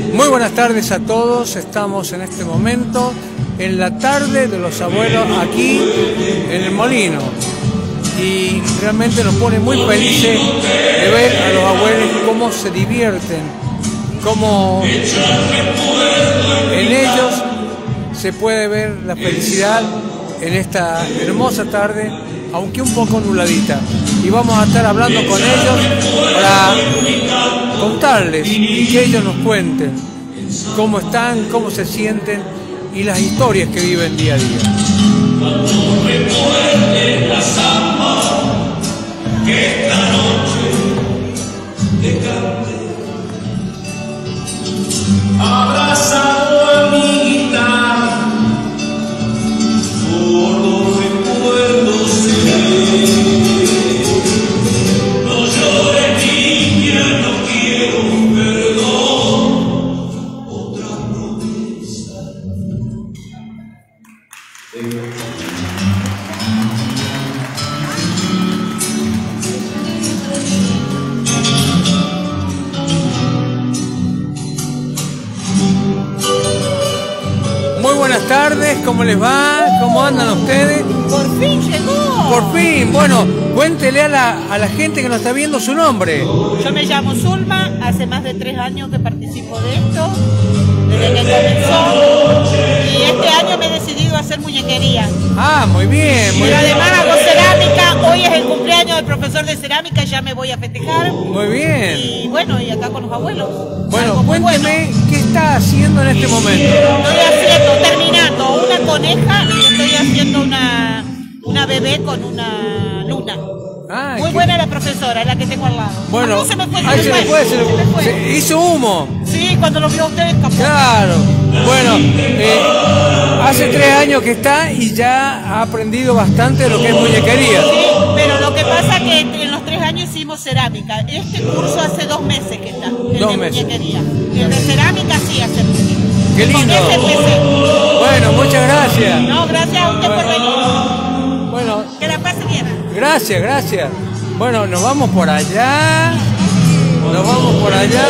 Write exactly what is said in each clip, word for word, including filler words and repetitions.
Muy buenas tardes a todos, estamos en este momento en la tarde de los abuelos aquí en el Molino y realmente nos pone muy felices de ver a los abuelos cómo se divierten, cómo en ellos se puede ver la felicidad en esta hermosa tarde, aunque un poco nubladita, y vamos a estar hablando con ellos para contarles y que ellos nos cuenten cómo están, cómo se sienten y las historias que viven día a día. Abrazado amiguita, por los recuerdos no llores niña, no quiero perdón, otra promesa. Muy buenas tardes, ¿cómo les va? ¿Cómo andan ustedes? ¡Por fin llegó! Por fin, bueno, cuéntele a la, a la gente que nos está viendo su nombre. Yo me llamo Zulma, hace más de tres años que participo de esto, desde que comenzó, y este año me he decidido a hacer muñequería. Ah, muy bien, muy Pero bien. además hago cerámica, hoy es el cumpleaños del profesor de cerámica, ya me voy a festejar. Muy bien. Y bueno, y acá con los abuelos. Bueno, Algo muy cuénteme bueno. qué está haciendo en este momento. Estoy haciendo, terminando una coneja y estoy haciendo una, una bebé con una luna. Ah, Muy qué- buena la profesora, la que tengo al lado. Bueno, Ah, no, se me fue, ahí se le fue, se le- se me fue. se hizo humo. Sí, cuando lo vio usted escapó. Claro. Bueno, eh, hace tres años que está y ya ha aprendido bastante de lo que es muñequería. Sí, pero lo que pasa es que en los tres años hicimos cerámica. Este curso hace dos meses que está, el Dos de meses. muñequería. El de cerámica sí hace mucho. Qué lindo. Con ese empecé. Bueno, muchas gracias. No, gracias a usted por venir. Bueno, Que la pase bien. gracias, gracias. Bueno, nos vamos por allá. Nos vamos por allá.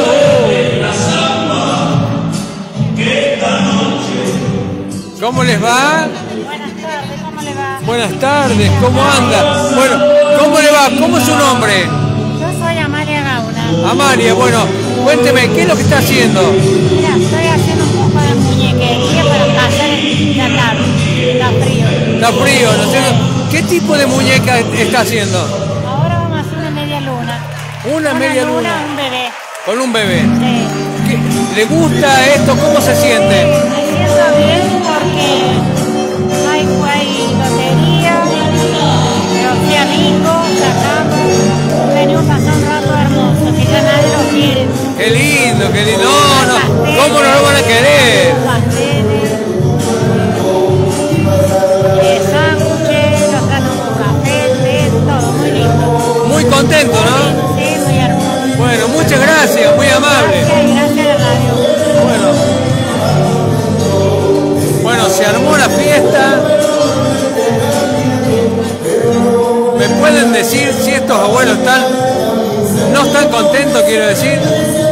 ¿Cómo les va? Buenas tardes, ¿cómo le va? Buenas tardes, ¿cómo anda? Bueno, ¿cómo le va? ¿Cómo es su nombre? Yo soy Amalia Gauna. Amalia, bueno, cuénteme, ¿qué es lo que está haciendo? Mira, estoy haciendo un poco de muñequería para pasar la tarde. Está frío. Está frío, ¿no es cierto? ¿Qué tipo de muñeca está haciendo? Ahora vamos a hacer una media luna. Una media luna. Un bebé. Con un bebé. Sí. ¿Qué- ¿Le gusta esto? ¿Cómo se siente? Me siento bien porque hay, hay lotería, pero sí amigos, sacamos. Venimos pasando un rato hermoso, que ya nadie lo quiere. Qué lindo, qué lindo. No, no, ¿cómo no lo van a querer? Pasteles, eh, sándwiches, los traen con café, té, todo muy lindo. Muy contento, ¿no? Sí, muy hermoso. Bueno, muchas gracias, muy amable. Gracias, gracias a la radio. Bueno, bueno, se armó la fiesta. ¿Me pueden decir si estos abuelos están, no están contentos, quiero decir?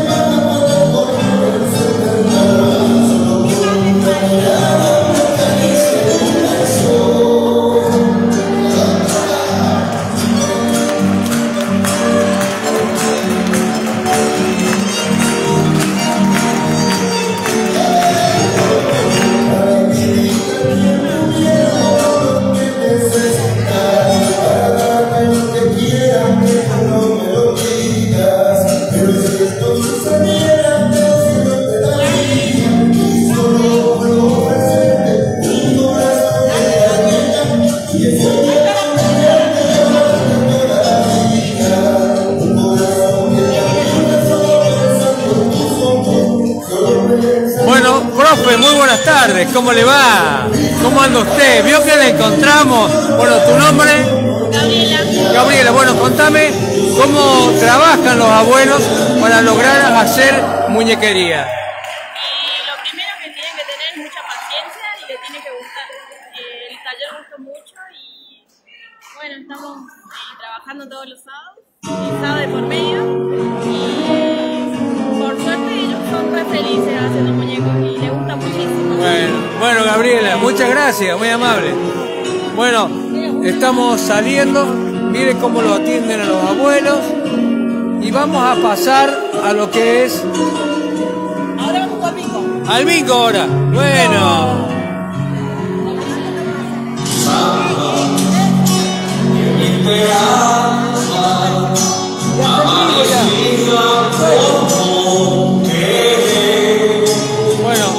Bueno, profe, muy buenas tardes, ¿cómo le va? ¿Cómo anda usted? ¿Vio que le encontramos? Bueno, ¿tu nombre? Gabriela. Gabriela, bueno, contame cómo trabajan los abuelos para lograr hacer muñequería. Y lo primero que tienen que tener es mucha paciencia y le tiene que gustar. Eh, el taller gustó mucho y bueno, estamos eh, trabajando todos los sábados, y sábado de por medio. Y por suerte ellos son re felices haciendo muñecos y le gusta muchísimo. Bueno, bueno, Gabriela, muchas gracias, muy amable. Bueno, estamos saliendo, mire cómo lo atienden a los abuelos y vamos a pasar a lo que es... Ahora vamos con bingo. Al bingo ahora. Bueno. Bueno.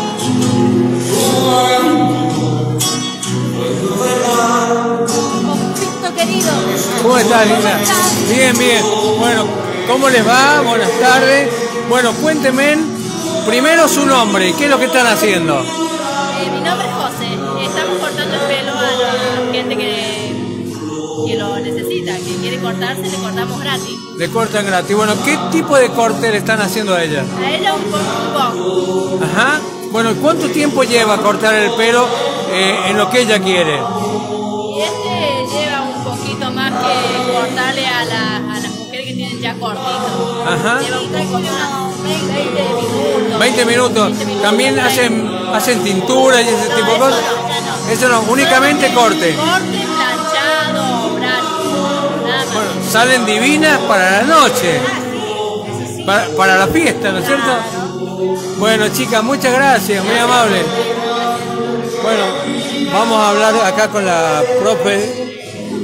Conflicto querido. ¿Cómo estás, linda? Bien, bien. Bueno, ¿cómo les va? Buenas tardes. Bueno, cuéntenme primero su nombre. ¿Qué es lo que están haciendo? Eh, mi nombre es José. Estamos cortando el pelo a la gente que, que lo necesita, que quiere cortarse, le cortamos gratis. Le cortan gratis. Bueno, ¿qué tipo de corte le están haciendo a ella? A ella un poco. Ajá. Bueno, ¿cuánto tiempo lleva cortar el pelo eh, en lo que ella quiere? Y este lleva un poquito más que cortarle a, la, a las mujeres que tienen ya cortito. Ajá. Lleva un poco unos veinte minutos. veinte minutos. veinte minutos. También hacen, hacen tintura y ese No, tipo de eso cosas. no, ya no. Eso no, únicamente corte. Corte, planchado, brazo, nada más. Bueno, salen divinas para la noche. Para, para la fiesta, ¿no es cierto? Bueno, chicas, muchas gracias, muy amable. Bueno, vamos a hablar acá con la profe.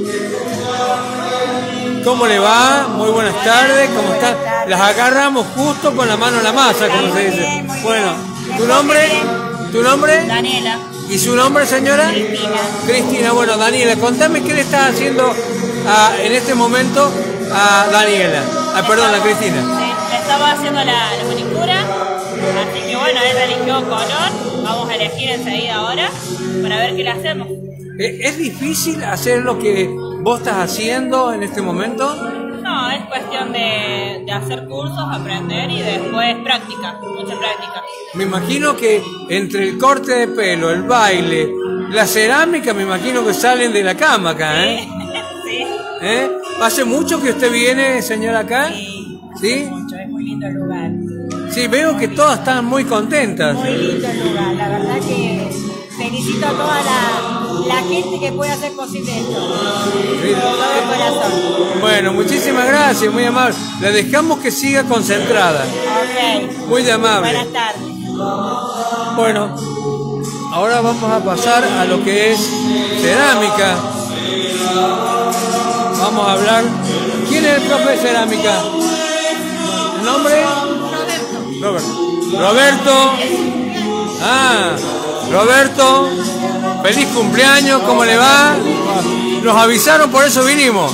¿Cómo le va? Muy buenas tardes, ¿cómo están? Las agarramos justo con la mano en la masa, como se dice. Bueno, ¿tu nombre? ¿Tu nombre? Daniela. ¿Y su nombre, señora? Cristina. Cristina, bueno, Daniela, contame qué le estás haciendo a, en este momento a Daniela. Ah, perdón, a Cristina. Sí, le estaba haciendo la, la manicura, así que bueno, él eligió color, vamos a elegir enseguida ahora para ver qué le hacemos. Eh, ¿Es difícil hacer lo que vos estás haciendo en este momento? No, es cuestión de, de hacer cursos, aprender y después práctica, mucha práctica. Me imagino que entre el corte de pelo, el baile, la cerámica, me imagino que salen de la cama acá, ¿eh? Sí, ¿Eh? ¿Hace mucho que usted viene, señora, acá? sí, ¿Sí? mucho, es muy lindo el lugar. Sí, veo que todas están muy contentas. Muy lindo el lugar, la verdad que felicito a toda la, la gente que puede hacer posible esto. Sí. Con todo el corazón. Bueno, muchísimas gracias, muy amable. La dejamos que siga concentrada. Ok. Muy amable. Buenas tardes. Bueno, ahora vamos a pasar a lo que es cerámica. Vamos a hablar. ¿Quién es el profe de cerámica? ¿El nombre? Roberto. Roberto. Ah, Roberto. Feliz cumpleaños, ¿cómo le va? Nos avisaron, por eso vinimos.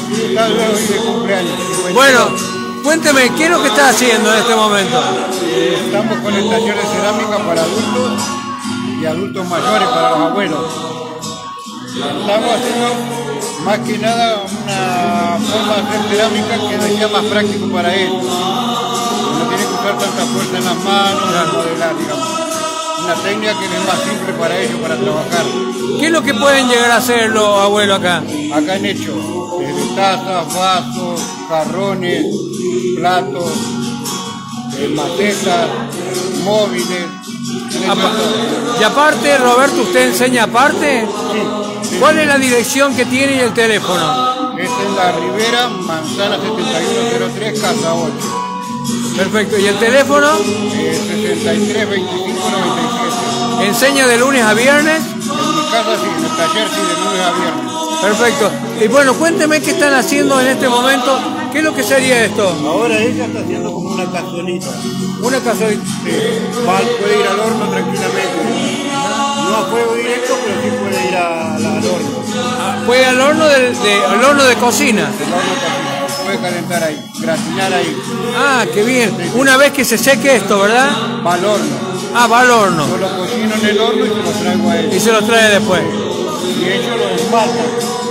Bueno, cuénteme, ¿qué es lo que está haciendo en este momento? Estamos con el taller de cerámica para adultos y adultos mayores, para los abuelos. Estamos haciendo más que nada una forma de hacer cerámica que sea más práctico para ellos. No tiene que usar tanta fuerza en las manos, ni modelar, digamos. Una técnica que es más simple para ellos, para trabajar. ¿Qué es lo que pueden llegar a hacer los abuelos acá? Acá han hecho desde tazas, vasos, jarrones, platos, eh, macetas, móviles. Apa- Y aparte, Roberto, ¿usted enseña aparte? Sí, sí. ¿Cuál es la dirección que tiene y el teléfono? Es en la Ribera, Manzana setenta y uno cero tres, Casa ocho. Perfecto. ¿Y el teléfono? Eh, sesenta y tres veinticinco noventa y siete. ¿Enseña de lunes a viernes? En mi casa sí, en el taller sí, de lunes a viernes. Perfecto. Y bueno, cuénteme qué están haciendo en este momento. ¿Qué es lo que sería esto? Ahora ella está haciendo como una cazuelita. Una cazuelita. Sí, va, puede ir al horno tranquilamente. No a fuego directo, pero sí puede ir a- al horno. Fue al horno de, de- al horno de cocina. El horno cocina. Puede calentar ahí, gratinar ahí. Ah, qué bien. Una vez que se seque esto, ¿verdad? Va al horno. Ah, va al horno. Yo lo cocino en el horno y se lo traigo a Y él. se lo trae después. Y ellos lo esmaltan.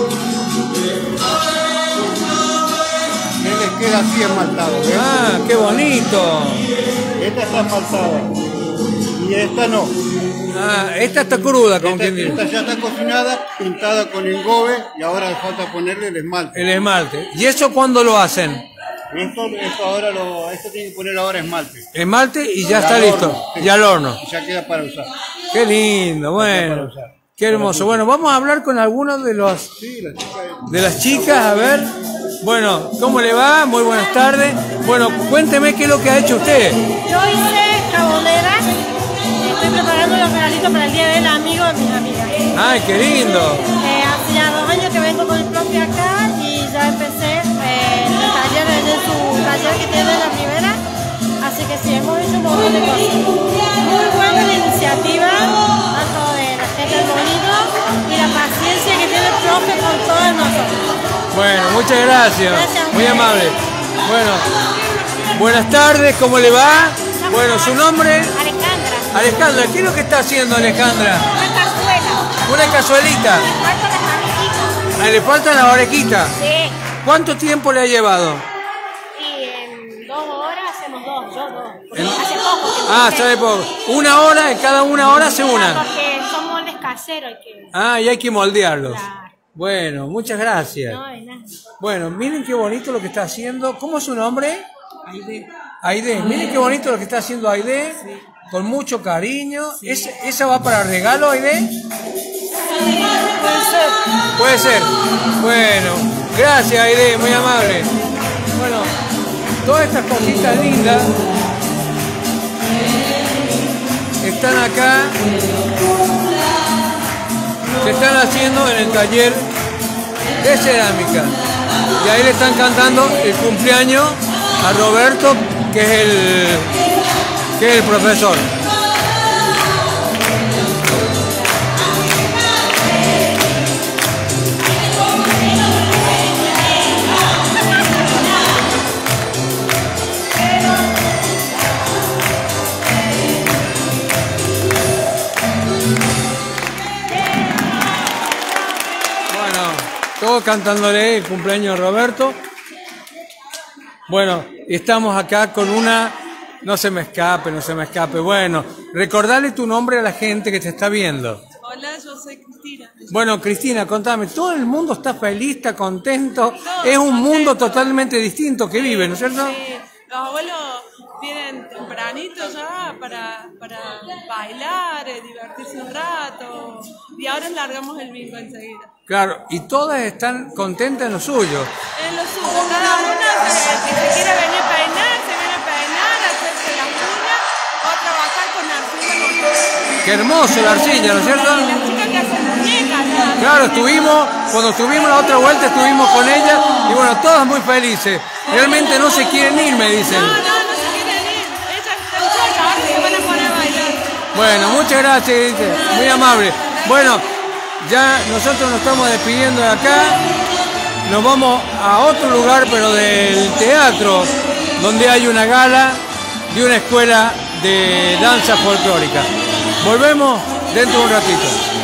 Él les queda así esmaltado, ¿ves? Ah, qué bonito. Esta está esmaltada. Y esta no. Ah, esta está cruda, como Esta, quien dice. esta ya está cocinada, pintada con engobe y ahora falta ponerle el esmalte. El esmalte. ¿Y eso cuándo lo hacen? Esto, esto ahora lo, esto tiene que poner ahora esmalte. Esmalte y ya Y está al listo. horno, sí. Y al horno. Y ya queda para usar. Qué lindo, bueno. para usar. Qué hermoso. Bueno, vamos a hablar con algunos de los Sí, la chica es- de las chicas, a ver. Bueno, ¿cómo le va? Muy buenas tardes. Bueno, cuénteme qué es lo que ha hecho usted. Yo hice jaboneras, estoy preparando los regalitos para el día del amigo de mis amigas. Ay, qué lindo. Eh, hace ya dos años que vengo con el profe acá y ya empecé eh, en el taller, en su taller que tiene en la primera. Así que sí, hemos hecho un montón de cosas. Muy buena la iniciativa, tanto de la gente del Molino y la paciencia que tiene el profe con todos nosotros. Bueno, muchas gracias. Gracias. Muy amable. Bueno, buenas tardes, ¿cómo le va? Bueno, su nombre. Alejandra, Alejandra, ¿qué es lo que está haciendo Alejandra? una cazuela, Una cazuelita. falta las mariquitas. Ah, le faltan las orejitas. Sí. ¿Cuánto tiempo le ha llevado? Y en dos horas hacemos dos, yo dos. Porque En- hace poco que Ah, empecé. sabe poco. Una hora, en cada una hora hace una. Porque son moldes caseros. Hay que... Ah, y hay que moldearlos. Claro. Bueno, muchas gracias. No, de nada. Bueno, miren qué bonito lo que está haciendo. ¿Cómo es su nombre? Aide. Aide. Miren qué bonito lo que está haciendo Aide. Con mucho cariño. ¿Es, ¿Esa va para regalo, Aide? Puede ser. Puede ser. Bueno, gracias, Aide, muy amable. Bueno, todas estas cositas lindas están acá. Se están haciendo en el taller de cerámica. Y ahí le están cantando el cumpleaños a Roberto, que es el, que es el profesor. Bueno, todos cantándole el cumpleaños a Roberto. Bueno, estamos acá con una... No se me escape, no se me escape. Bueno, recordarle tu nombre a la gente que te está viendo. Hola, yo soy Cristina. Bueno, Cristina, contame, todo el mundo está feliz, está contento. Todos Es un mundo contentos. totalmente distinto que vive, ¿no es cierto? Sí, los abuelos vienen tempranito ya para, para bailar, eh, divertirse un rato. Y ahora largamos el bingo enseguida. Claro, y todas están contentas en lo suyo. En lo suyo, cada una se, que se quiere venir a peinar, se viene a peinar, a hacerse las uñas o trabajar con arcilla. Qué hermoso la arcilla, ¿no es cierto? Y las chicas que hacen muñecas. ya. Claro, estuvimos, cuando estuvimos la otra vuelta estuvimos con ella y bueno, todas muy felices. Realmente no se quieren ir, me dicen. No, no, no se quieren ir. Ellas están solas, ahora se van a poner a bailar. Bueno, muchas gracias, dice. Muy amable. Bueno, ya nosotros nos estamos despidiendo de acá. Nos vamos a otro lugar, pero del teatro, donde hay una gala de una escuela de danza folclórica. Volvemos dentro de un ratito.